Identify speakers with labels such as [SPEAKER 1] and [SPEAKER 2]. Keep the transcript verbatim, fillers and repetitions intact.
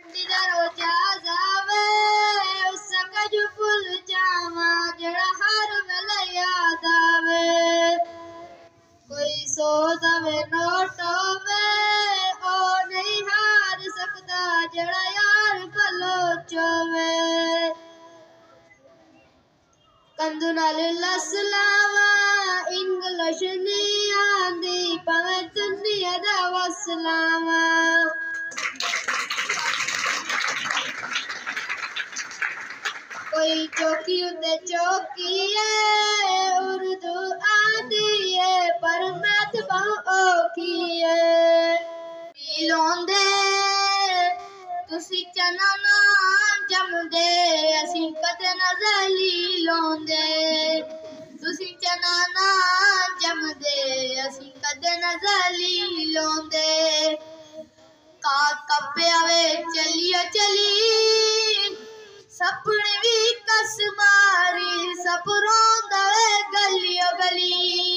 [SPEAKER 1] रोजा जावे उस कज भुल जावा जड़ा हर वेले याद आवे कोई सो दवे नोटो में ओ नहीं हार सकता जड़ा यार भलो चोवे कंदू नाल लसलावा इंग्लिश नहीं आंदी पवे दुनिया दा वसलावा कोई चौकी उते चौकी है उर्दू आंदी है पर मैथ बहुत औखी है लोंदे तुसी चना ना जमदे असी कदे नजली लोंदे तुसी चना ना जमदे असी कदे नजली लोंदे का कप्पे वे चलियो चली सपने भी कस मारी सब रोंदा वे गलियो गली